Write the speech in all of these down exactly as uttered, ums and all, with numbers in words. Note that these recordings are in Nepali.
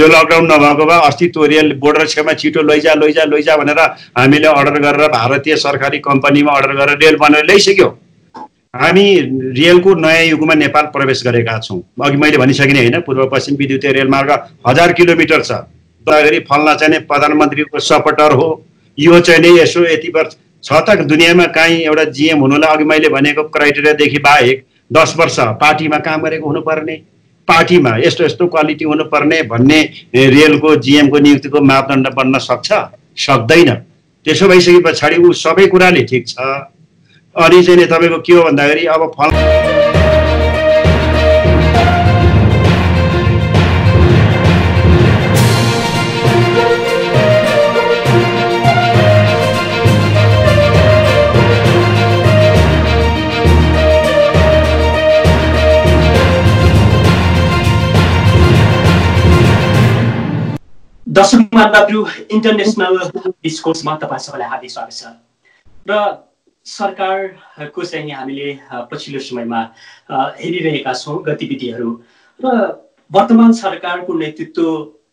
त्यो लकडाउन नभएको भए अस्ति त्यो रेल बोर्डर छेउमा छिटो लैजा लैजा लैजा भनेर हामीले अर्डर गरेर भारतीय सरकारी कम्पनीमा अर्डर गरेर रेल बनाएर ल्याइसक्यो। हामी रेलको नयाँ युगमा नेपाल प्रवेश गरेका छौँ। अघि मैले भनिसकेँ होइन, पूर्व पश्चिम विद्युतीय रेलमार्ग हजार किलोमिटर छ।दाखेरि फल्ना चाहिँ प्रधानमन्त्रीको सपोर्टर हो, यो चाहिँ नि यसो यति वर्ष छ त दुनियाँमा काहीँ एउटा जिएम हुनुलाई अघि मैले भनेको क्राइटेरियादेखि बाहेक दस वर्ष पार्टीमा काम गरेको हुनुपर्ने, पार्टीमा यस्तो यस्तो क्वालिटी हुनुपर्ने भन्ने रेलको जिएमको नियुक्तिको मापदण्ड बन्न सक्छ? सक्दैन। त्यसो भइसके पछाडि ऊ सबै कुराले ठिक छ। अनि चाहिँ नि तपाईँको के हो भन्दाखेरि अब फल दर्शक महानुभावहरू, इन्टरनेसनल डिस्कोर्समा तपाईँ सबैलाई हार्दिक स्वागत छ। र सरकारको चाहिँ हामीले पछिल्लो समयमा हेरिरहेका छौँ गतिविधिहरू, र वर्तमान सरकारको नेतृत्व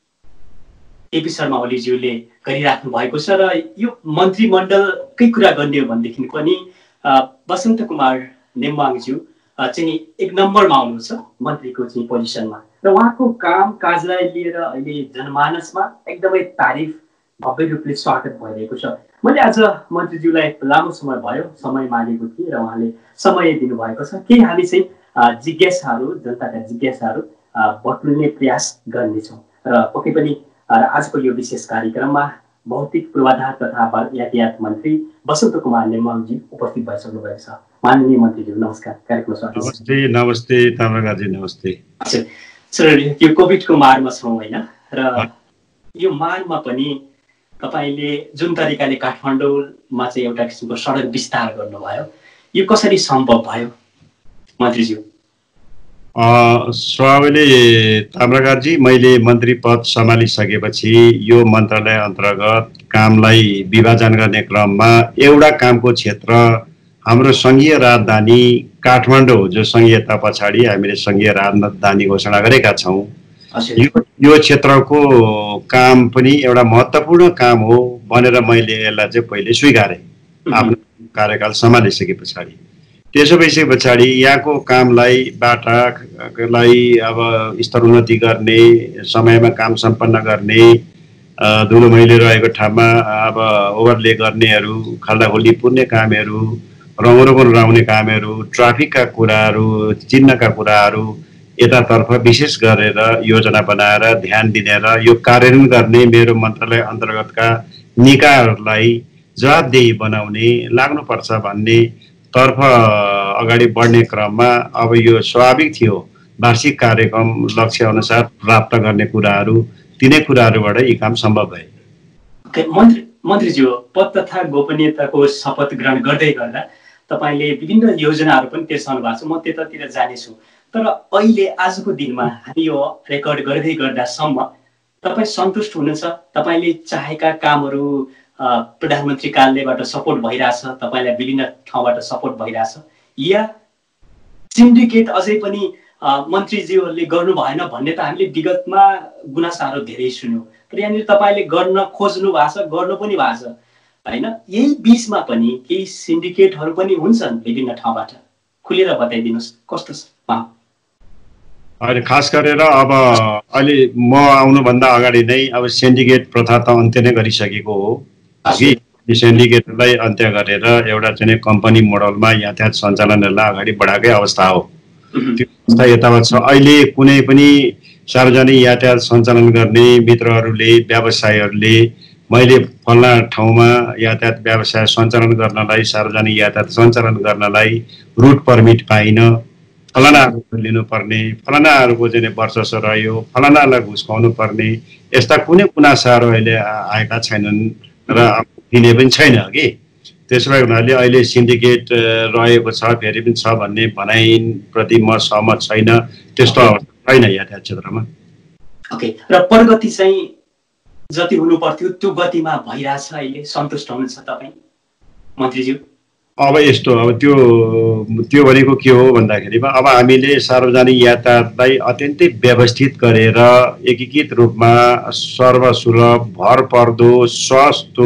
एपी शर्मा ओलीज्यूले गरिराख्नु भएको छ। र यो मन्त्रीमण्डलकै कुरा गर्ने हो भनेदेखि पनि बसन्त कुमार नेम्बाङज्यू चाहिँ एक नम्बरमा आउनुहुन्छ मन्त्रीको चाहिँ पोजिसनमा, र उहाँको काम काजलाई लिएर अहिले जनमानसमा एकदमै तारिफ भव्य रूपले स्वागत भइरहेको छ। मैले आज मन्त्रीज्यूलाई लामो समय भयो समय मागेको थिएँ र उहाँले समय दिनुभएको छ। केही हामी चाहिँ जिज्ञासाहरू, जनताका जिज्ञासाहरू बटुल्ने प्रयास गर्नेछौँ। र पक्कै पनि आजको यो विशेष कार्यक्रममा भौतिक पूर्वाधार तथा यातायात मन्त्री बसन्त कुमार नेम्बाङजी उपस्थित भइसक्नु भएको छ। माननीय मन्त्रीज्यू नमस्कार, कार्यक्रममा स्वागत छ। नमस्ते। नमस्ते ताम्रागाजी, नमस्ते। सर, यो कोभिडको मारमा छौँ होइन, र यो मारमा पनि तपाईँले जुन तरिकाले काठमाडौँमा चाहिँ एउटा किसिमको सडक विस्तार गर्नुभयो, यो कसरी सम्भव भयो मन्त्रीज्यू? स्वाभाविकले ताम्रागाजी, मैले मन्त्री पद सम्हालिसकेपछि यो मन्त्रालय अन्तर्गत कामलाई विभाजन गर्ने क्रममा एउटा कामको क्षेत्र हाम्रो सङ्घीय राजधानी काठमाडौँ, जो सङ्घीयता पछाडि हामीले सङ्घीय राजधानी घोषणा गरेका छौँ, यो यो क्षेत्रको काम पनि एउटा महत्त्वपूर्ण काम हो भनेर मैले यसलाई चाहिँ पहिले स्वीकारेँ आफ्नो कार्यकाल सम्हालिसके पछाडि। त्यसो भइसके पछाडि यहाँको कामलाई, बाटालाई अब स्तरोन्नति गर्ने, समयमा काम सम्पन्न गर्ने, धुलो मैले रहेको ठाउँमा अब ओभरले गर्नेहरू, खाल्डाखुल्डी पुर्ने कामहरू, रङरोगन लगाउने कामहरू, ट्राफिकका कुराहरू, चिन्हका कुराहरू यतातर्फ विशेष गरेर योजना बनाएर ध्यान दिनेर यो कार्यान्वयन गर्ने मेरो मन्त्रालय अन्तर्गतका निकायहरूलाई जवाबदेही बनाउने लाग्नुपर्छ भन्ने तर्फ अगाडि बढ्ने क्रममा अब यो स्वाभाविक थियो वार्षिक कार्यक्रम लक्ष्य अनुसार प्राप्त गर्ने कुराहरू, तिनै कुराहरूबाट यी काम सम्भव भए। मन्त्री मन्त्रीज्यू, पद तथा गोपनीयताको शपथ ग्रहण गर्दै गर्दा तपाईँले विभिन्न योजनाहरू पनि तेर्साउनु भएको छ, म त्यतातिर जानेछु। तर अहिले आजको दिनमा हामी यो रेकर्ड गर्दै गर्दासम्म तपाईँ सन्तुष्ट हुनुहुन्छ? तपाईँले चाहेका कामहरू प्रधानमन्त्री कार्यालयबाट सपोर्ट भइरहेछ, तपाईँलाई विभिन्न ठाउँबाट सपोर्ट भइरहेछ, या सिन्डिकेट अझै पनि मन्त्रीज्यूहरूले गर्नु भएन भन्ने त हामीले विगतमा गुनासाहरू धेरै सुन्यौँ, तर यहाँनिर तपाईँले गर्न खोज्नु भएको छ, गर्नु पनि भएको छ होइन? यही बिचमा पनि केही सिन्डिकेटहरू पनि हुन्छन् विभिन्न ठाउँबाट, खुलेर बताइदिनुहोस् कस्तो छ? अहिले खास गरेर अब अहिले म आउनुभन्दा अगाडि नै अब सिन्डिकेट प्रथा त अन्त्य नै गरिसकेको हो कि सिन्डिकेटलाई अन्त्य गरेर एउटा चाहिँ कम्पनी मोडलमा यातायात सञ्चालनहरूलाई अगाडि बढाएकै अवस्था हो। त्यो अवस्था यतावत छ। अहिले कुनै पनि सार्वजनिक यातायात सञ्चालन गर्ने मित्रहरूले, व्यवसायीहरूले मैले फल्ना ठाउँमा यातायात व्यवसाय सञ्चालन गर्नलाई, सार्वजनिक यातायात सञ्चालन गर्नलाई रुट पर्मिट पाइनँ, फलानाहरू लिनुपर्ने, फलानाहरूको चाहिँ वर्षस रह्यो, फलानालाई घुस खुवाउनु पर्ने, यस्ता कुनै गुनासाहरू अहिले आएका छैनन् र दिने पनि छैन कि। त्यसो भए हुनाले अहिले सिन्डिकेट रहेको छ, फेरि पनि छ भन्ने भनाइप्रति म सहमत छैन। त्यस्तो अवस्था छैन यातायात क्षेत्रमा। ओके, र प्रगति चाहिँ जति हुनु पर्थ्यो त्यो गतिमा भइरहेछ, अहिले सन्तुष्ट हुनुहुन्छ तपाईँ मन्त्रीज्यू? अब यस्तो अब त्यो त्यो भनेको के हो भन्दाखेरिमा अब हामीले सार्वजनिक यातायातलाई अत्यन्तै व्यवस्थित गरेर एकीकृत रूपमा सर्वसुलभ भरपर्दो सस्तो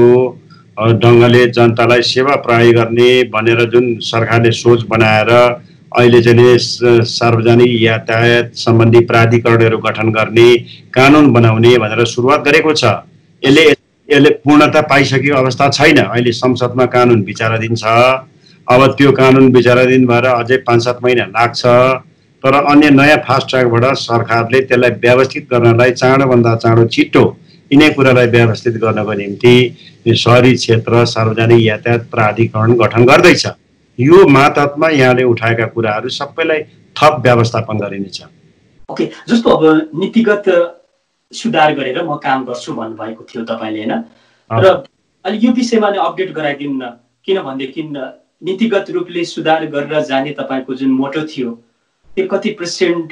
ढङ्गले जनतालाई सेवा प्रदान गर्ने भनेर जुन सरकारले सोच बनाएर अहिले चाहिँ सार्वजनिक यातायात सम्बन्धी प्राधिकरणहरू गठन गर्ने कानुन बनाउने भनेर सुरुवात गरेको छ। यसले यसले पूर्णता पाइसकेको अवस्था छैन। अहिले संसदमा कानुन विचाराधीन छ। अब त्यो कानुन विचाराधीन भएर अझै पाँच सात महिना लाग्छ। तर अन्य नयाँ फास्ट ट्र्याकबाट सरकारले त्यसलाई व्यवस्थित गर्नलाई चाँडोभन्दा चाँडो छिट्टो यिनै कुरालाई व्यवस्थित गर्नको निम्ति शहरी क्षेत्र सार्वजनिक यातायात प्राधिकरण गठन गर्दैछ। यो मातहतमा यहाँले उठाएका कुराहरू सबैलाई थप व्यवस्थापन गरिनेछ। ओके, जस्तो अब नीतिगत सुधार गरेर म काम गर्छु भन्नुभएको थियो तपाईँले, होइन? र अलि यो विषयमा नै अपडेट गराइदिनु न, किनभनेदेखि नीतिगत रूपले सुधार गरेर जाने तपाईँको जुन मोटो थियो त्यो कति पर्सेन्ट,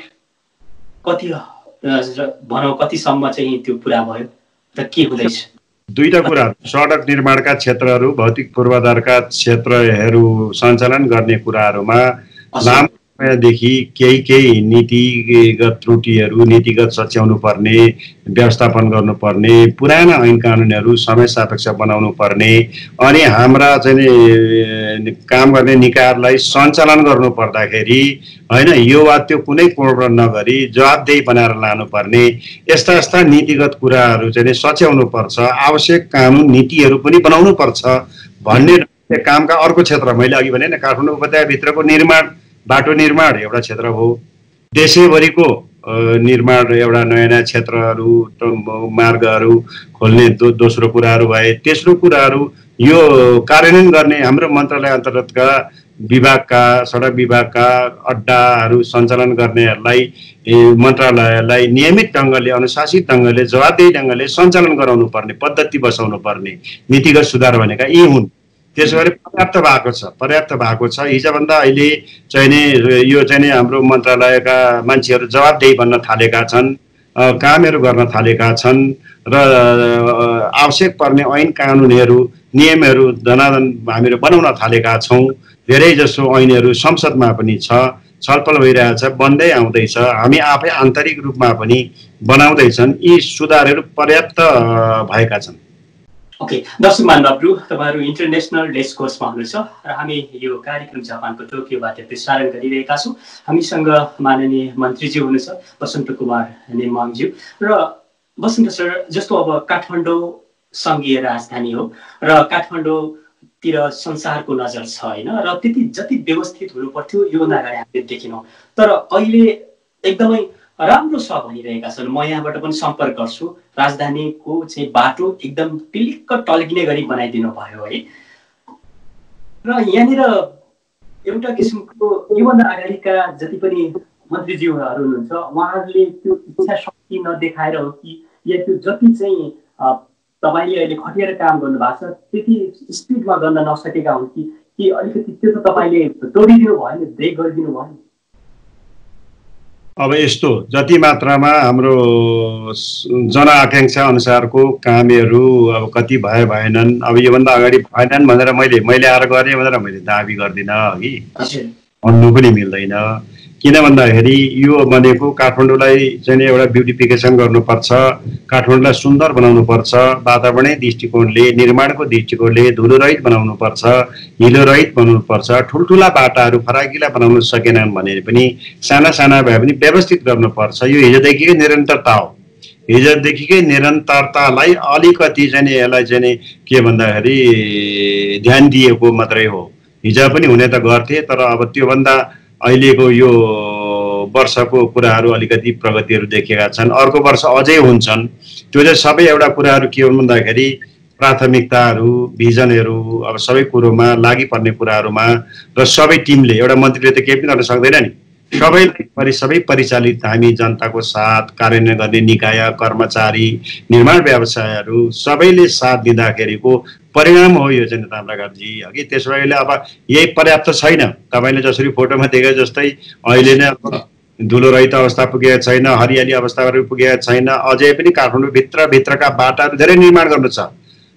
कति भनौँ कतिसम्म चाहिँ त्यो पुरा भयो र के हुँदैछ? दुईटा कुराहरू, सडक निर्माणका क्षेत्रहरू, भौतिक पूर्वाधारका क्षेत्रहरू सञ्चालन गर्ने कुराहरूमा लामो समयदेखि केही केही नीतिगत त्रुटिहरू, नीतिगत सच्याउनु पर्ने, व्यवस्थापन गर्नुपर्ने, पुराना ऐन कानुनहरू समय सापेक्ष बनाउनु पर्ने, अनि हाम्रा चाहिँ काम गर्ने निकायहरूलाई सञ्चालन गर्नु पर्दाखेरि होइन यो वा त्यो कुनै कोड नगरी जवाबदेही बनाएर लानुपर्ने, यस्ता यस्ता नीतिगत कुराहरू चाहिँ सच्याउनु पर्छ। आवश्यक कानुन नीतिहरू पनि बनाउनु पर्छ भन्ने कामका अर्को क्षेत्र मैले अघि भने काठमाडौँ उपत्यकाभित्रको निर्माण, बाटो निर्माण एउटा क्षेत्र हो। देशैभरिको निर्माण एउटा नयाँ नयाँ क्षेत्रहरू, मार्गहरू खोल्ने दो दोस्रो कुराहरू भए। तेस्रो कुराहरू यो कार्यान्वयन गर्ने हाम्रो मन्त्रालय अन्तर्गतका विभागका, सडक विभागका अड्डाहरू सञ्चालन गर्नेहरूलाई मन्त्रालयलाई नियमित ढङ्गले, अनुशासित ढङ्गले, जवाबदेही ढङ्गले सञ्चालन गराउनु पर्ने, पद्धति बसाउनु पर्ने नीतिगत सुधार भनेका यी हुन्। त्यसो गरी पर्याप्त भएको छ, पर्याप्त भएको छ। हिजोभन्दा अहिले चाहिने यो चाहिँ हाम्रो मन्त्रालयका मान्छेहरू जवाबदेही बन्न थालेका छन्, कामहरू गर्न थालेका छन् र आवश्यक पर्ने ऐन कानुनहरू, नियमहरू जनादन हामीहरू बनाउन थालेका छौँ। धेरै जसो ऐनहरू संसदमा पनि छ, छलफल भइरहेछ, बन्दै आउँदैछ। हामी आफै आन्तरिक रूपमा पनि बनाउँदैछन्। यी सुधारहरू पर्याप्त भएका छन्। ओके, दर्शक महानुभावहरू, तपाईँहरू इन्टरनेसनल डिस्कोर्समा हुनुहुन्छ र हामी यो कार्यक्रम जापानको टोकियोबाट प्रसारण गरिरहेका छौँ। हामीसँग माननीय मन्त्रीज्यू हुनुहुन्छ बसन्त कुमार नेमाङज्यू। र बसन्त सर, जस्तो अब काठमाडौँ सङ्घीय राजधानी हो र काठमाडौँतिर संसारको नजर छ, होइन? र त्यति जति व्यवस्थित हुनुपर्थ्यो योभन्दा अगाडि हामीले देखिनौँ। तर अहिले एकदमै राम्रो छ भनिरहेका छन्। म यहाँबाट पनि सम्पर्क गर्छु, राजधानीको चाहिँ बाटो एकदम टिलिक्क टल्किने गरी बनाइदिनु भयो है। र यहाँनिर एउटा किसिमको योभन्दा अगाडिका जति पनि मन्त्रीज्यूहरू हुनुहुन्छ उहाँहरूले त्यो इच्छा शक्ति नदेखाएर हो कि या त्यो जति चाहिँ तपाईँले अहिले खटेर काम गर्नुभएको छ त्यति स्पिडमा गर्न नसकेका हुन् कि कि अलिकति त्यो त तपाईँले तोडिदिनु भयो नि, ब्रेक गरिदिनु भयो नि? अब यस्तो जति मात्रामा हाम्रो जनआकाङ्क्षा अनुसारको कामहरू अब कति भए भएनन्, अब योभन्दा अगाडि भएनन् भनेर मैले मैले आएर गरेँ भनेर मैले दाबी गर्दिनँ अघि, भन्नु पनि मिल्दैन। किन भन्दाखेरि यो भनेको काठमाडौँलाई चाहिँ एउटा ब्युटिफिकेसन गर्नुपर्छ, काठमाडौँलाई सुन्दर बनाउनुपर्छ, वातावरणीय दृष्टिकोणले, निर्माणको दृष्टिकोणले धुलोरहित बनाउनुपर्छ, हिलोरहित बनाउनुपर्छ। ठुल्ठुला बाटाहरू फराकिला बनाउन सकेनन् भने पनि साना साना भए पनि व्यवस्थित गर्नुपर्छ। यो हिजोदेखिकै निरन्तरता हो। हिजोदेखिकै निरन्तरतालाई अलिकति चाहिँ यसलाई चाहिँ के भन्दाखेरि ध्यान दिएको मात्रै हो। हिजो पनि हुने त गर्थे, तर अब त्योभन्दा अहिलेको यो वर्षको कुराहरू अलिकति प्रगतिहरू देखेका छन्। अर्को वर्ष अझै हुन्छन्। त्यो चाहिँ सबै एउटा कुराहरू के हुन् भन्दाखेरि प्राथमिकताहरू, भिजनहरू, अब सबै कुरोमा लागि पर्ने कुराहरूमा र सबै टिमले, एउटा मन्त्रीले त केही पनि गर्न सक्दैन नि, सबैलाई परि सबै परिचालित हामी जनताको साथ कार्यान्वयन गर्ने निकाय, कर्मचारी, निर्माण व्यवसायहरू सबैले साथ दिँदाखेरिको परिणाम हो यो चाहिँ ताम्राकारजी अघि। त्यसो भएले अब यही पर्याप्त छैन। तपाईँले जसरी फोटोमा देखे जस्तै अहिले नै अब धुलोरहित अवस्था पुगेको छैन, हरियाली अवस्थाहरू पुगेको छैन। अझै पनि काठमाडौँ भित्र भित्रका बाटाहरू धेरै निर्माण गर्नु छ।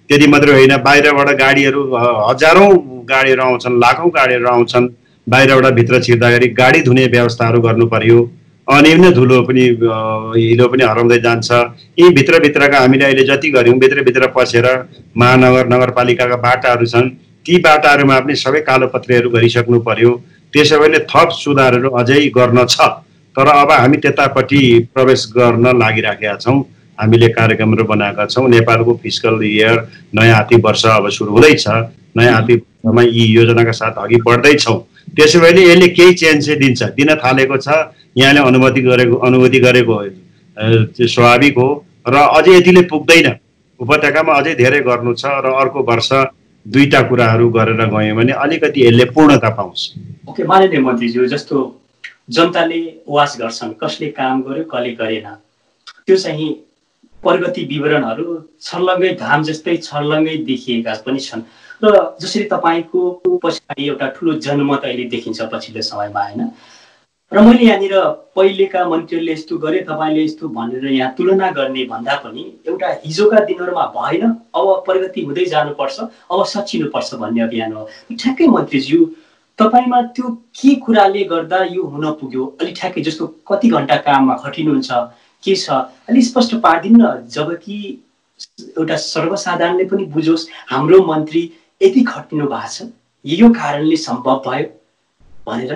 त्यति मात्रै होइन, बाहिरबाट गाडीहरू हजारौँ गाडीहरू आउँछन्, लाखौँ गाडीहरू आउँछन्, बाहिरबाट भित्र छिर्दाखेरि गाडी धुने व्यवस्थाहरू गर्नु पर्यो। अनि नै धुलो पनि हिलो पनि हराउँदै जान्छ। यी भित्रभित्रका हामीले अहिले जति गऱ्यौँ भित्रभित्र पसेर महानगर नगरपालिकाका बाटाहरू छन्, ती बाटाहरूमा पनि सबै कालोपत्रेहरू गरिसक्नु पर्यो। त्यसो भएले थप सुधारहरू अझै गर्न छ, तर अब हामी त्यतापट्टि प्रवेश गर्न लागिराखेका छौँ। हामीले कार्यक्रमहरू बनाएका छौँ। नेपालको फिस्कल इयर नयाँ आर्थिक वर्ष अब सुरु हुँदैछ। नयाँ आर्थिक वर्षमा यी योजनाका साथ अघि बढ्दैछौँ। त्यसो भएले यसले केही चेन्ज चाहिँ दिन्छ, दिन थालेको छ। यहाँले अनुमति गरेको अनुभूति गरेको स्वाभाविक हो र अझै यतिले पुग्दैन। उपत्यकामा अझै धेरै गर्नु छ र अर्को वर्ष दुईटा कुराहरू गरेर गयौँ भने अलिकति यसले पूर्णता पाउँछ। ओके, माननीय मन्त्रीज्यू, जस्तो जनताले वास गर्छन् कसले काम गर्यो कसले गरेन, त्यो चाहिँ प्रगति विवरणहरू छर्लङ्गै घाम जस्तै छर्लङ्गै देखिएका पनि छन्। र जसरी तपाईँको पछाडि एउटा ठुलो जनमत अहिले देखिन्छ पछिल्लो समयमा, होइन? र मैले यहाँनिर पहिलेका मन्त्रीहरूले यस्तो गरे तपाईँले यस्तो भनेर यहाँ तुलना गर्ने भन्दा पनि एउटा हिजोका दिनहरूमा भएन, अब प्रगति हुँदै जानुपर्छ, अब सचिनुपर्छ भन्ने अभियान हो। ठ्याक्कै मन्त्रीज्यू, तपाईँमा त्यो के कुराले गर्दा यो हुन पुग्यो? अलि ठ्याक्कै जस्तो कति घन्टा काममा खटिनुहुन्छ, के छ, अलि स्पष्ट पारिदिनु न, जबकि एउटा सर्वसाधारणले पनि बुझोस् हाम्रो मन्त्री यति खटिनु भएको छ, यो कारणले सम्भव भयो भनेर।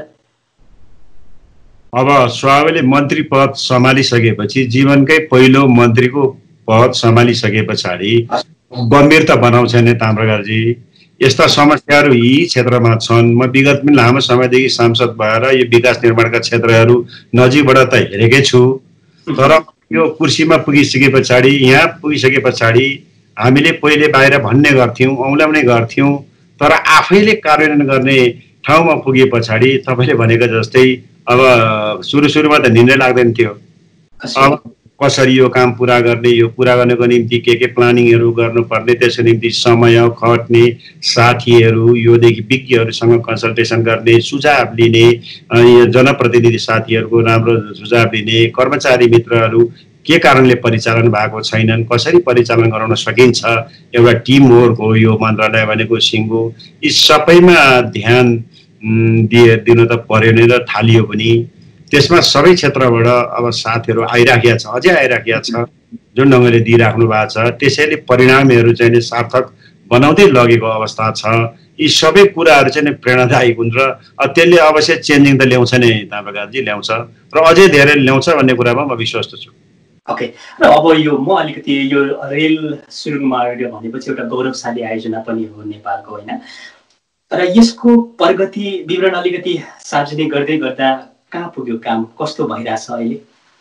अब स्वाभाविकले मन्त्री पद सम्हालिसकेपछि, जीवनकै पहिलो मन्त्रीको पद सम्हालिसके पछाडि गम्भीरता बनाउँछ नि ताम्रकारजी। यस्ता समस्याहरू यी क्षेत्रमा छन्। म विगत पनि लामो समयदेखि सांसद भएर यो विकास निर्माणका क्षेत्रहरू नजिकबाट त हेरेकै छु, तर यो कुर्सीमा पुगिसके पछाडि, यहाँ पुगिसके पछाडि हामीले पहिले बाहिर भन्ने गर्थ्यौँ, औँल्याउने गर्थ्यौँ, तर आफैले कार्यान्वयन गर्ने ठाउँमा पुगे पछाडि तपाईँले भनेको जस्तै अब सुरु सुरुमा त निर्णय लाग्दैन थियो। अब कसरी यो काम पुरा गर्ने, यो पुरा गर्नको निम्ति के के प्लानिङहरू गर्नुपर्ने, त्यसको निम्ति समय खट्ने, साथीहरू योदेखि विज्ञहरूसँग कन्सल्टेसन गर्ने, सुझाव लिने, जनप्रतिनिधि साथीहरूको राम्रो सुझाव लिने, कर्मचारी मित्रहरू के कारणले परिचालन भएको छैनन्, कसरी परिचालन गराउन सकिन्छ, एउटा टिम वर्क हो यो मन्त्रालय भनेको सिङ्गो। यी सबैमा ध्यान दिए दिनु त पर्यो नै र थालियो पनि। त्यसमा सबै क्षेत्रबाट अब साथीहरू आइराखेका छ, अझै आइराखेका छ, जुन ढङ्गले दिइराख्नु भएको छ। त्यसैले परिणामहरू चाहिँ सार्थक बनाउँदै लगेको अवस्था छ। यी सबै कुराहरू चाहिँ प्रेरणादायी हुन् र त्यसले अवश्य चेन्जिङ त ल्याउँछ नै ताम्रकारजी, ल्याउँछ र अझै धेरै ल्याउँछ भन्ने कुरामा म विश्वस्त छु। ओके, र अब यो म अलिकति यो रेल सुरुङ मार्ग भनेपछि एउटा गौरवशाली आयोजना पनि हो नेपालको, होइन? र यसको प्रगति विवरण अलिकति सार्वजनिक गर्दै गर्दा कहाँ पुग्यो काम, कस्तो भइरहेछ अहिले?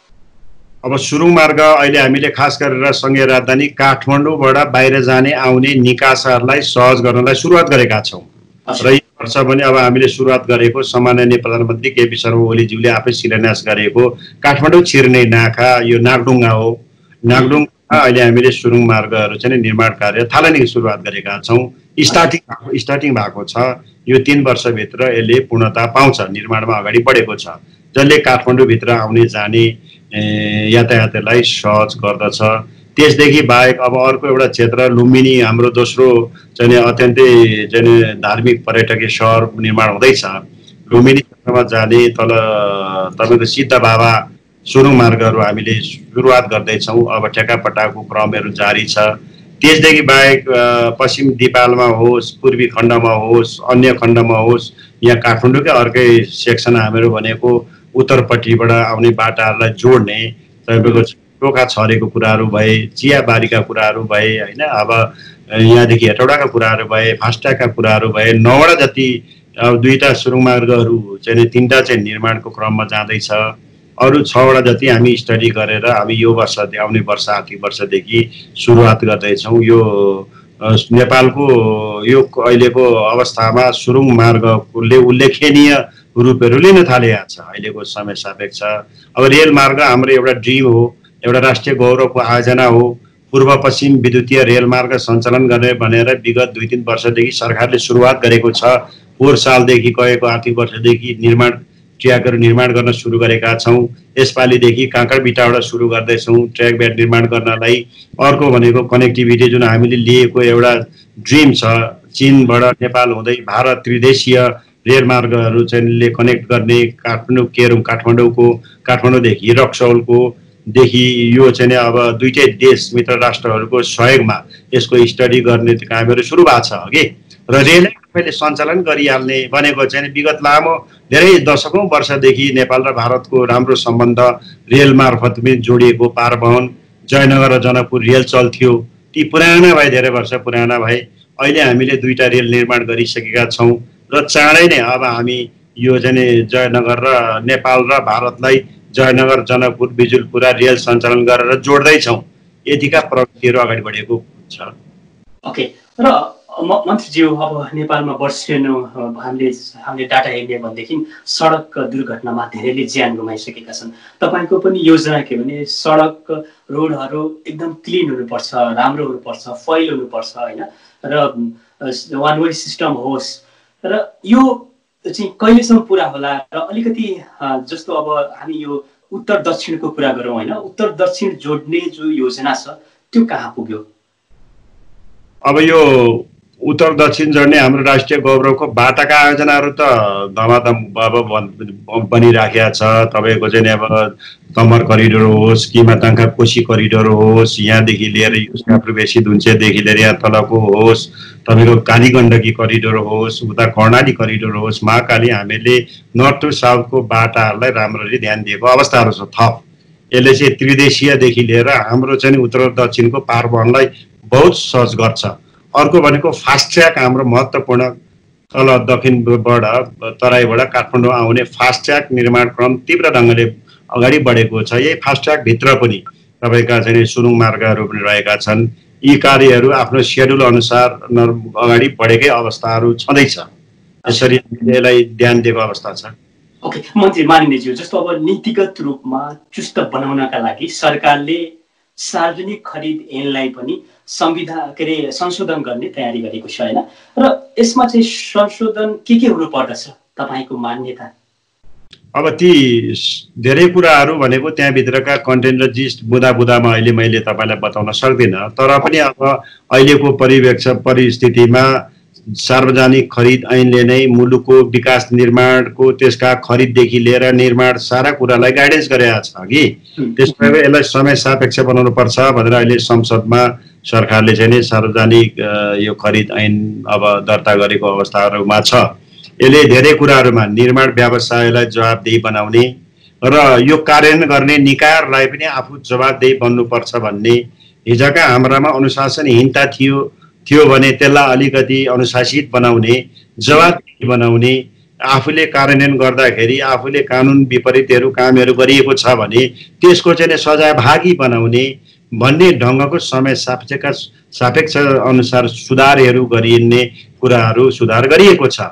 अब सुरुङ मार्ग अहिले हामीले खास गरेर सङ्घीय राजधानी काठमाडौँबाट बाहिर जाने आउने निकासहरूलाई सहज गर्नलाई सुरुवात गरेका छौँ। र यो वर्ष पनि अब हामीले सुरुवात गरेको सम्माननीय प्रधानमन्त्री केपी शर्मा ओलीज्यूले आफै शिलान्यास गरेको काठमाडौँ छिर्ने नाका यो नागडुङ्गा हो। नागडुङ्गा अहिले हामीले सुरुङ मार्गहरू चाहिँ निर्माण कार्य थालनी सुरुवात गरेका छौँ। स्टार्टिङ स्टार्टिङ भएको छ। यो तीन वर्षभित्र यसले पूर्णता पाउँछ, निर्माणमा अगाडि बढेको छ, जसले काठमाडौँभित्र आउने जाने यातायातलाई सहज गर्दछ। त्यसदेखि बाहेक अब अर्को एउटा क्षेत्र लुम्बिनी, हाम्रो दोस्रो चाहिँ अत्यन्तै चाहिँ धार्मिक पर्यटकीय सहर निर्माण हुँदैछ। लुम्बिनी क्षेत्रमा जाने तल तपाईँको सिद्ध बाबा सुरुङ मार्गहरू हामीले सुरुवात गर्दैछौँ। अब ठेक्कापट्टाको क्रमहरू जारी छ। त्यसदेखि बाहेक पश्चिम दिपालमा होस्, पूर्वी खण्डमा होस्, अन्य खण्डमा होस्, यहाँ काठमाडौँकै अर्कै सेक्सन हामीहरू भनेको उत्तरपट्टिबाट आउने बाटाहरूलाई जोड्ने तपाईँको टोका छरेको कुराहरू भए, चियाबारीका कुराहरू भए, होइन? अब यहाँदेखि हेटौडाका कुराहरू भए, फास्ट्यागका कुराहरू भए, नौवटा जति अब दुईवटा सुरुङ मार्गहरू चाहिँ तिनवटा चाहिँ निर्माणको क्रममा जाँदैछ। अरू छवटा जति हामी स्टडी गरेर हामी यो वर्ष आउने वर्ष आर्थिक वर्षदेखि सुरुवात गर्दैछौँ। यो नेपालको यो अहिलेको अवस्थामा सुरुङ मार्गले उल्लेखनीय रूपहरू लिन थालेको छ अहिलेको समय सापेक्ष। अब रेल मार्ग हाम्रो एउटा ड्रिम हो, एउटा राष्ट्रिय गौरवको आयोजना हो। पूर्व पश्चिम विद्युतीय रेल मार्ग सञ्चालन गर्ने भनेर विगत दुई तिन वर्षदेखि सरकारले सुरुवात गरेको छ। पोहोर सालदेखि गएको आर्थिक वर्षदेखि निर्माण ट्र्याकहरू निर्माण गर्न सुरु गरेका छौँ। यसपालिदेखि काँकडबिटाबाट सुरु गर्दैछौँ ट्र्याक ब्याट निर्माण गर्नलाई। अर्को भनेको कनेक्टिभिटी जुन हामीले लिएको एउटा ड्रिम छ, चीनबाट नेपाल हुँदै भारत त्रिदेशीय रेलमार्गहरू चाहिँ कनेक्ट गर्ने, काठमाडौँ केरुङ काठमाडौँको काठमाडौँदेखि रक्सौलको देखि यो चाहिँ अब दुईटै देश मित्र राष्ट्रहरूको सहयोगमा यसको स्टडी गर्ने कामहरू सुरु भएको छ अघि। र रेल आफैले सञ्चालन गरिहाल्ने भनेको चाहिँ विगत लामो धेरै दशकौँ वर्षदेखि नेपाल र भारतको राम्रो सम्बन्ध रेल मार्फत पनि जोडिएको पारवहन जयनगर र जनकपुर रेल चल्थ्यो। ती पुराना भए, धेरै वर्ष पुराना भए। अहिले हामीले दुईटा रेल निर्माण गरिसकेका छौँ र चाँडै नै अब हामी यो चाहिँ जयनगर र नेपाल र भारतलाई जयनगर जनकपुर बिजुलपुरा रेल सञ्चालन गरेर जोड्दैछौँ। यतिका प्रगतिहरू अगाडि बढेको छ। ओके, र मन्त्रीज्यू अब नेपालमा वर्षेनु हामीले हामीले डाटा हेर्ने भनेदेखि सडक दुर्घटनामा धेरैले ज्यान गुमाइसकेका छन्। तपाईँको पनि योजना के भने सडक रोडहरू एकदम क्लिन हुनुपर्छ, राम्रो हुनुपर्छ, फैल हुनुपर्छ होइन, र वान वे सिस्टम होस्। र यो चाहिँ कहिलेसम्म पुरा होला? र अलिकति जस्तो अब हामी यो उत्तर दक्षिणको कुरा गरौँ होइन, उत्तर दक्षिण जोड्ने जो योजना छ त्यो कहाँ पुग्यो? अब यो उत्तर दक्षिण जोड्ने हाम्रो राष्ट्रिय गौरवको बाटाका आयोजनाहरू त धमाधम अब बनिराखेका छ। तपाईँको चाहिँ अब कम्मर करिडोर होस्, किमाताङका कोशी करिडोर होस्, यहाँदेखि लिएर युस्का प्रवेशी धुन्चेदेखि लिएर यहाँ तलको होस्, तपाईँको कालीगण्डकी करिडोर होस्, उता कर्णाली करिडोर होस्, महाकाली, हामीले नर्थ टु साउथको बाटाहरूलाई राम्ररी ध्यान दिएको अवस्थाहरू छ। थप यसले चाहिँ त्रिदेशीयदेखि लिएर हाम्रो चाहिँ उत्तर दक्षिणको पारवहनलाई बहुत सहज गर्छ। अर्को भनेको फास्ट ट्र्याक, हाम्रो महत्त्वपूर्ण तल दक्षिणबाट तराईबाट काठमाडौँ आउने फास्ट ट्र्याक निर्माण क्रम तीव्र ढङ्गले अगाडि बढेको छ। यही फास्ट ट्र्याकभित्र पनि तपाईँका चाहिँ सुरुङ मार्गहरू पनि रहेका छन्। यी कार्यहरू आफ्नो सेड्युल अनुसार अगाडि बढेकै अवस्थाहरू छँदैछ। यसरी यसलाई ध्यान दिएको अवस्था छ। ओके मन्त्री माननीयज्यू, जस्तो अब नीतिगत रूपमा चुस्त बनाउनका लागि सरकारले सार्वजनिक खरिद ऐनलाई पनि संविधान के अरे संशोधन गर्ने तयारी गरेको छ होइन, र यसमा चाहिँ संशोधन के के हुनु पर्दछ तपाईँको मान्यता? अब ती धेरै कुराहरू भनेको त्यहाँभित्रका कन्टेन्ट र जिस्ट बुदा बुदामा अहिले मैले तपाईँलाई बताउन सक्दिनँ। तर पनि अब अहिलेको परिवेक्ष परिस्थितिमा सार्वजनिक खरिद ऐनले नै मुलुकको विकास निर्माणको त्यसका खरिददेखि लिएर निर्माण सारा कुरालाई गाइडेन्स गरेका छ कि त्यसबाट यसलाई समय सापेक्ष बनाउनु पर्छ भनेर अहिले संसदमा सरकारले चाहिँ नि सार्वजनिक यो खरिद ऐन अब दर्ता गरेको अवस्थाहरूमा छ। यसले धेरै कुराहरूमा निर्माण व्यवसायलाई जवाबदेही बनाउने र यो कार्यान्वयन गर्ने निकायहरूलाई पनि आफू जवाबदेही बन्नुपर्छ भन्ने हिजोका हाम्रामा अनुशासनहीनता थियो थियो भने त्यसलाई अलिकति अनुशासित बनाउने, जवाबदेही बनाउने, आफूले कार्यान्वयन गर्दाखेरि आफूले कानुन विपरीतहरू कामहरू गरिएको छ भने त्यसको चाहिँ सजायभागी बनाउने भन्ने ढङ्गको समय सापेक्ष सापेक्ष अनुसार सुधारहरू गरिने कुराहरू सुधार गरिएको छ।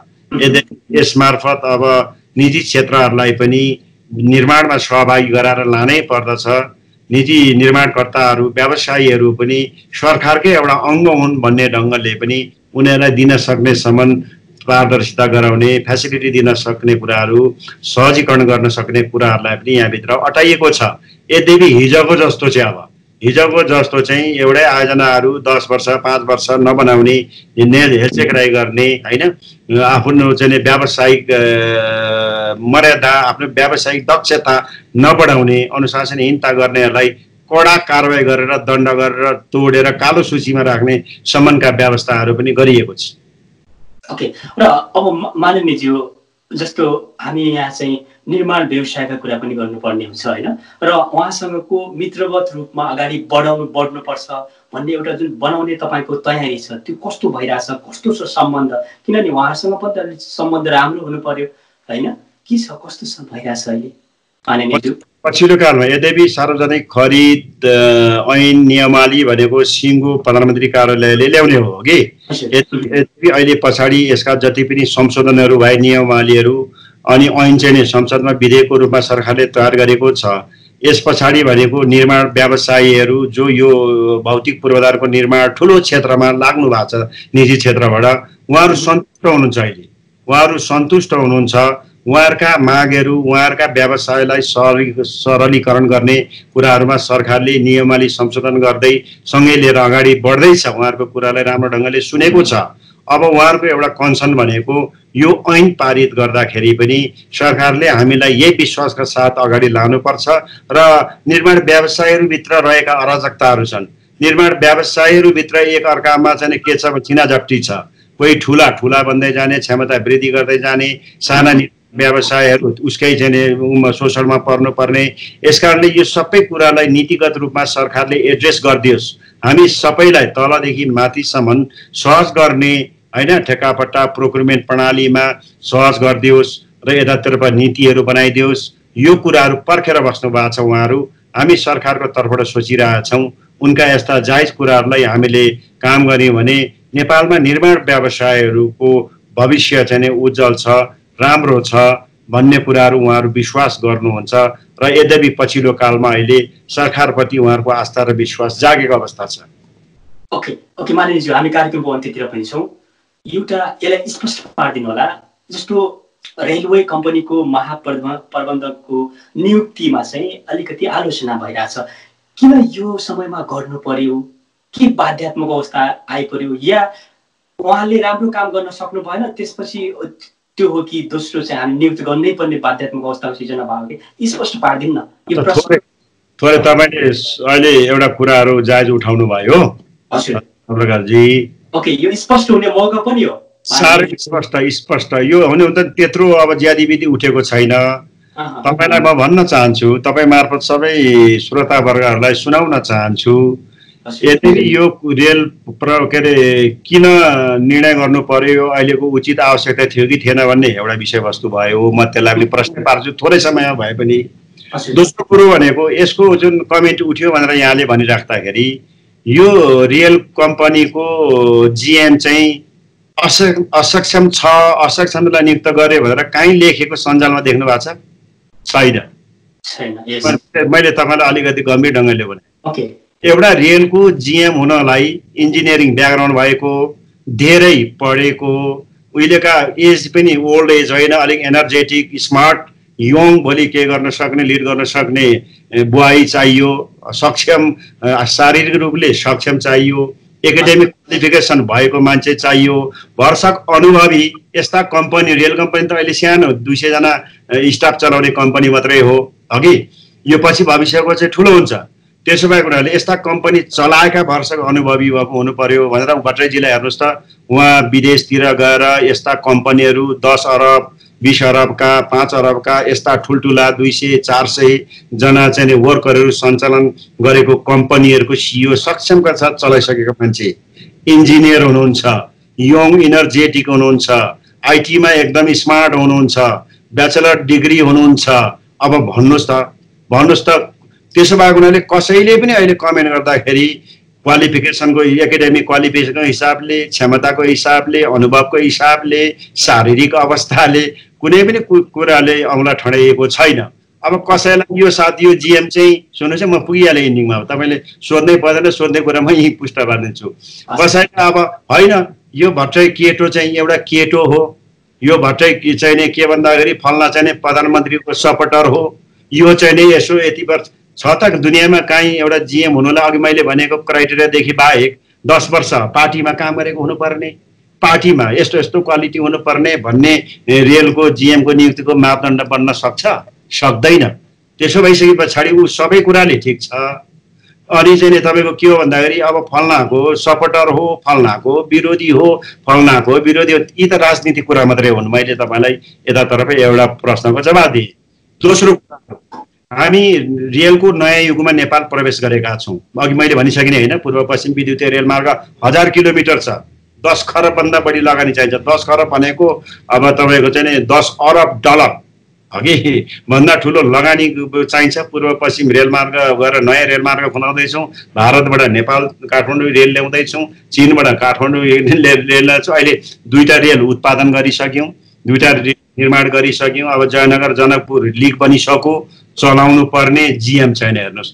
यसमार्फत अब निजी क्षेत्रहरूलाई पनि निर्माणमा सहभागी गराएर लानै पर्दछ। निजी निर्माणकर्ताहरू व्यवसायीहरू पनि सरकारकै एउटा अङ्ग हुन् भन्ने ढङ्गले पनि उनीहरूलाई दिन सक्ने सम्म पारदर्शिता गराउने, फेसिलिटी दिन सक्ने कुराहरू, सहजीकरण गर्न सक्ने कुराहरूलाई पनि यहाँभित्र अटाइएको छ। यद्यपि हिजोको जस्तो चाहिँ अब हिजोको जस्तो चाहिँ एउटै आयोजनाहरू दस वर्ष पाँच वर्ष नबनाउने, हेलचेक्राइ गर्ने होइन, आफ्नो चाहिँ व्यावसायिक मर्यादा, आफ्नो व्यावसायिक दक्षता नबढाउने, अनुशासनहीनता गर्नेहरूलाई कडा कारवाही गरेर दण्ड गरेर तोडेर कालो सूचीमा राख्ने सम्मका व्यवस्थाहरू पनि गरिएको छ। ओके, र अब माननीयज्यू जस्तो हामी यहाँ चाहिँ निर्माण व्यवसायका कुरा पनि गर्नुपर्ने हुन्छ होइन, र उहाँसँगको मित्रवत रूपमा अगाडि बढाउनु बढ्नुपर्छ भन्ने एउटा जुन बनाउने तपाईँको तयारी छ त्यो कस्तो भइरहेछ, कस्तो छ सम्बन्ध? किनभने उहाँहरूसँग पनि त सम्बन्ध राम्रो हुनु पर्यो होइन, के छ कस्तो छ भइरहेछ अहिले माननीयज्यू? पछिल्लो कालमा यद्यपि सार्वजनिक खरिद ऐन नियमावली भनेको सिङ्गो प्रधानमन्त्री कार्यालयले ल्याउने हो कि यद्यपि अहिले पछाडि यसका जति पनि संशोधनहरू भए नियमावलीहरू अनि ऐन चाहिँ संसदमा विधेयकको रूपमा सरकारले तयार गरेको छ। यस पछाडि भनेको निर्माण व्यवसायीहरू जो यो भौतिक पूर्वाधारको निर्माण ठुलो क्षेत्रमा लाग्नु भएको छ निजी क्षेत्रबाट, उहाँहरू सन्तुष्ट हुनुहुन्छ। अहिले उहाँहरू सन्तुष्ट हुनुहुन्छ। उहाँहरूका मागहरू उहाँहरूका व्यवसायलाई सरली सरलीकरण गर्ने कुराहरूमा सरकारले नियमावली संशोधन गर्दै सँगै लिएर अगाडि बढ्दैछ। उहाँहरूको कुरालाई राम्रो ढङ्गले सुनेको छ। अब उहाँहरूको एउटा कन्सर्न भनेको यो ऐन पारित गर्दाखेरि पनि सरकारले हामीलाई यही विश्वासका साथ अगाडि लानुपर्छ र निर्माण व्यवसायहरूभित्र रहेका अराजकताहरू छन्। निर्माण व्यवसायहरूभित्र एक अर्कामा चाहिँ के छ चिनाजप्टी छ। कोही ठुला ठुला बन्दै जाने, क्षमता वृद्धि गर्दै जाने, साना व्यवसायहरू उसकै चाहिँ शोषणमा पर्नुपर्ने। यसकारणले यो सबै कुरालाई नीतिगत रूपमा सरकारले एड्रेस गरिदियोस्। हामी सबैलाई तलदेखि माथिसम्म सहज गर्ने हैन, ठेक्कापट्टा प्रोक्युरमेन्ट प्रणालीमा सहज गरिदियोस् र यतातर्फ नीतिहरू बनाइदियोस्। यो कुराहरू पर्खेर बस्नु भएको छ उहाँहरू। हामी सरकारको तर्फबाट सोचिरहेका छौँ उनका यस्ता जायज कुराहरूलाई हामीले काम गऱ्यौँ भने नेपालमा निर्माण व्यवसायहरूको भविष्य चाहिँ उज्जवल छ, राम्रो छ भन्ने कुराहरू उहाँहरू विश्वास गर्नुहुन्छ र यद्यपि पछिल्लो कालमा अहिले सरकारप्रति उहाँहरूको आस्था र विश्वास जागेको अवस्था छ। ओके ओके मानिलिज्यू, हामी कार्यक्रमको अन्त्यतिर पनि छौँ। एउटा यसलाई स्पष्ट पारिदिनु होला, जस्तो रेलवे कम्पनीको महाप्रबन्धकको नियुक्तिमा चाहिँ अलिकति आलोचना भइरहेछ। किन यो समयमा गर्नु पर्यो? के बाध्यात्मक अवस्था आइपर्यो या उहाँले राम्रो काम गर्न सक्नु भएन त्यसपछि त्यो हो कि दोस्रो चाहिँ हामी नियुक्त गर्नै पर्ने बाध्यात्मक अवस्थाको सिर्जना भयो कि स्पष्ट पारिदिनु न यो प्रश्न। थोरै तपाईँले अहिले एउटा कुराहरू जायज उठाउनु भयो हजुर प्रकारजी। ओके, यो स्पष्ट हुने मौका पनि हो। साह्रै स्पष्ट स्पष्ट यो हुने हुन्छ। त्यत्रो अब ज्यादिविधि उठेको छैन। तपाईँलाई म भन्न चाहन्छु, तपाईँ मार्फत सबै श्रोतावर्गहरूलाई सुनाउन चाहन्छु, यदि यो रेल के अरे किन निर्णय गर्नु पर्यो, अहिलेको उचित आवश्यकता थियो कि थिएन भन्ने एउटा विषयवस्तु भयो। म त्यसलाई पनि प्रश्न पार्छु थोरै समयमा भए पनि। दोस्रो कुरो भनेको यसको जुन कमेन्ट उठ्यो भनेर यहाँले भनिराख्दाखेरि यो रेल कम्पनीको जिएम चाहिँ असक्षम छ, असक्षमलाई नियुक्त गरे भनेर कहीँ लेखेको सञ्जालमा देख्नु भएको छ? छैन। मैले तपाईँलाई अलिकति गम्भीर ढङ्गले भने एउटा रेलको जिएम हुनलाई इन्जिनियरिङ ब्याकग्राउन्ड भएको, धेरै पढेको, उहिलेका एज पनि ओल्ड एज होइन, अलिक एनर्जेटिक स्मार्ट यङ, भोलि के गर्न सक्ने लिड गर्न सक्ने बुवाई चाहियो, सक्षम शारीरिक रूपले सक्षम चाहियो, एकाडेमिक क्वालिफिकेसन भएको मान्छे चाहियो, भरसक अनुभवी। यस्ता कम्पनी रेल कम्पनी त अहिले सानो दुई सयजना स्टाफ चलाउने कम्पनी मात्रै हो अघि, यो पछि भविष्यको चाहिँ ठुलो हुन्छ। त्यसो भएको हुनाले यस्ता कम्पनी चलाएका भरसक अनुभवी भएको हुनु पर्यो भनेर भट्टराईजीलाई हेर्नुहोस् त, उहाँ विदेशतिर गएर यस्ता कम्पनीहरू दस अरब बीस अरबका पाँच अरबका यस्ता ठुल्ठुला दुई सय चार सय जना चाहिँ वर्करहरू सञ्चालन गरेको कम्पनीहरूको सिइओ सक्षमका साथ चलाइसकेको मान्छे, इन्जिनियर हुनुहुन्छ, यङ इनर्जेटिक हुनुहुन्छ, आइटीमा एकदम स्मार्ट हुनुहुन्छ, ब्याचलर डिग्री हुनुहुन्छ। अब भन्नुहोस् त भन्नुहोस् त त्यसो भएको हुनाले कसैले पनि अहिले कमेन्ट गर्दाखेरि क्वालिफिकेसनको एकाडेमिक क्वालिफिकेसनको हिसाबले, क्षमताको हिसाबले, अनुभवको हिसाबले, शारीरिक अवस्थाले कुनै पनि कुराले औँला ठडाइएको छैन। अब कसैलाई यो साथ यो जिएम चाहिँ सुन्नुहोस् है, म पुगिहालेँ इन्डिङमा, तपाईँले सोध्नै पर्दैन, सोध्ने कुरामा यहीँ पुष्ट गरिदिन्छु। कसैले अब होइन यो भट्टराई केटो चाहिँ एउटा केटो हो, यो भट्टराई चाहिने के भन्दाखेरि फल्ना चाहिने प्रधानमन्त्रीको सपोर्टर हो, यो चाहिँ नि यसो यति वर्ष छ त दुनियाँमा काहीँ एउटा जिएम हुनुलाई अघि मैले भनेको क्राइटेरियादेखि बाहेक दस वर्ष पार्टीमा काम गरेको हुनुपर्ने, पार्टीमा यस्तो यस्तो क्वालिटी हुनुपर्ने भन्ने रेलको जिएमको नियुक्तिको मापदण्ड बन्न सक्छ? सक्दैन। त्यसो भइसके पछाडि ऊ सबै कुराले ठिक छ। अनि चाहिँ तपाईँको के हो भन्दाखेरि अब फल्नाको सपोर्टर हो, फल्नाको विरोधी हो, फल्नाको विरोधी हो, यी त राजनीतिक कुरा मात्रै हुन्। मैले तपाईँलाई यतातर्फ एउटा प्रश्नको जवाब दिएँ। दोस्रो हामी रेलको नयाँ युगमा नेपाल प्रवेश गरेका छौँ। अघि मैले भनिसकेँ होइन, पूर्व पश्चिम विद्युतीय रेलमार्ग हजार किलोमिटर छ, दस खरबभन्दा बढी लगानी चाहिन्छ। दस खरब भनेको अब तपाईँको चाहिँ दस अरब डलर अघि भन्दा ठुलो लगानी चाहिन्छ। पूर्व पश्चिम रेलमार्ग गएर नयाँ रेलमार्ग बनाउँदैछौँ, भारतबाट नेपाल काठमाडौँ रेल ल्याउँदैछौँ, चिनबाट काठमाडौँ रेल ल्याउँछौँ। अहिले दुईवटा रेल उत्पादन गरिसक्यौँ, दुईवटा रेल निर्माण गरिसक्यौँ। अब जयनगर जनकपुर लिक बनिसक्यो, चलाउनु पर्ने जिएम छैन। हेर्नुहोस्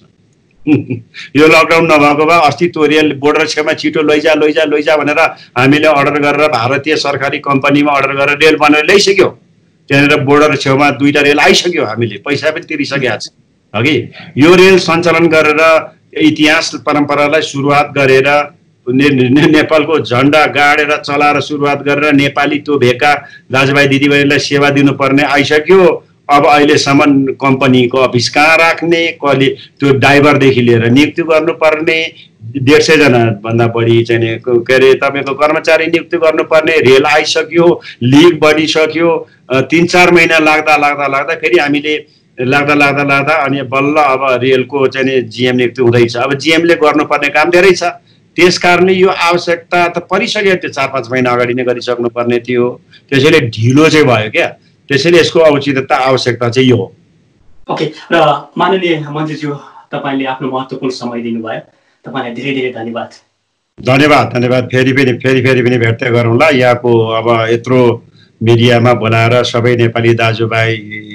न, यो लकडाउन नभएको भए अस्ति त्यो रेल बोर्डर छेउमा छिटो लैजा लैजा लैजा भनेर हामीले अर्डर गरेर भारतीय सरकारी कम्पनीमा अर्डर गरेर रेल बनाएर ल्याइसक्यो। त्यहाँनिर बोर्डर छेउमा दुईवटा रेल आइसक्यो, हामीले पैसा पनि तिरिसकेका छ हगि। यो रेल सञ्चालन गरेर इतिहास परम्परालाई सुरुवात गरेर ने, ने, नेपालको झन्डा गाडेर चलाएर सुरुवात गरेर नेपाली त्यो भेका दाजुभाइ दिदीबहिनीलाई सेवा दिनुपर्ने आइसक्यो। अब अहिलेसम्म कम्पनीको अफिस कहाँ राख्ने, कसले त्यो ड्राइभरदेखि लिएर नियुक्ति गर्नुपर्ने, डेढ सयजना भन्दा बढी चाहिँ के अरे तपाईँको कर्मचारी नियुक्ति गर्नुपर्ने, रेल आइसक्यो, लिग बढिसक्यो। तिन चार महिना लाग्दा लाग्दा लाग्दा फेरि हामीले लाग्दा लाग्दा लाग्दा अनि बल्ल अब रेलको चाहिँ जिएम नियुक्ति हुँदैछ। अब जिएमले गर्नुपर्ने काम धेरै छ, त्यस कारणले यो आवश्यकता त परिसक्यो, त्यो चार पाँच महिना अगाडि नै गरिसक्नु पर्ने थियो, त्यसैले ढिलो चाहिँ भयो क्या। त्यसैले यसको औचित्यता आवश्यकता चाहिँ यो हो। ओके, र माननीय मन्त्रीज्यू तपाईँले आफ्नो महत्त्वपूर्ण समय दिनुभयो, तपाईँलाई धेरै धेरै धन्यवाद। धन्यवाद धन्यवाद फेरि पनि फेरि फेरि पनि भेट्दै गरौँला। यहाँको अब यत्रो मिडियामा बोलाएर सबै नेपाली दाजुभाइ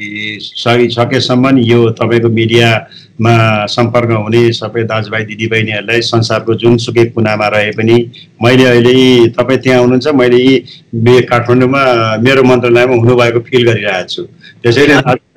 सकेसम्म यो तपाईँको मिडियामा सम्पर्क हुने सबै दाजुभाइ दिदीबहिनीहरूलाई संसारको जुनसुकै कुनामा रहे पनि मैले अहिले तपाईँ त्यहाँ हुनुहुन्छ, मैले यी काठमाडौँमा मेरो मन्त्रालयमा हुनुभएको फिल गरिरहेको छु। त्यसैले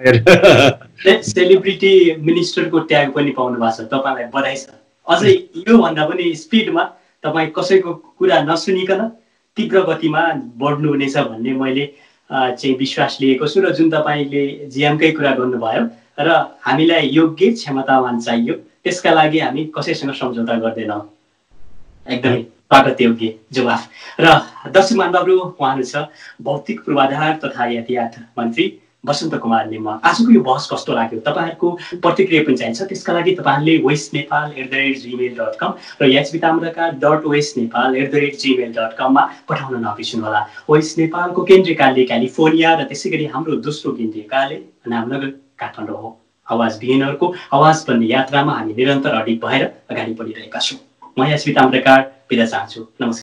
सेलिब्रिटी मिनिस्टरको ट्याग पनि पाउनु भएको छ, तपाईँलाई बधाई छ। अझै योभन्दा पनि स्पिडमा तपाईँ कसैको कुरा नसुनिकन तीव्र गतिमा बढ्नुहुनेछ भन्ने मैले चाहिँ विश्वास लिएको छु। र जुन तपाईँले जिएमकै कुरा गर्नुभयो र हामीलाई योग्य क्षमतावान चाहियो, त्यसका लागि हामी कसैसँग सम्झौता गर्दैनौँ। एकदमै स्वागत योग्य जवाफ। र दर्शक महानुभावहरू, उहाँहरू छ भौतिक पूर्वाधार तथा यातायात मन्त्री बसन्त कुमार नेमा। आजको यो बहस कस्तो लाग्यो, तपाईँहरूको प्रतिक्रिया पनि चाहिन्छ। त्यसका लागि तपाईँहरूले west Nepal at the rate gmail dot com र HB Tamrakar dot west Nepal at the rate gmail dot कममा पठाउन नबिर्सनुहोला। वेस्ट नेपालको केन्द्रीय कार्यालय क्यालिफोर्निया र त्यसै गरी हाम्रो दोस्रो केन्द्रीय कार्यालय नामनगर काठमाडौँ हो। आवाज विहीनहरूको आवाज बन्ने यात्रामा हामी निरन्तर अडिग भएर अगाडि बढिरहेका छौँ। म एचबी ताम्राकार बिदा चाहन्छु। नमस्कार।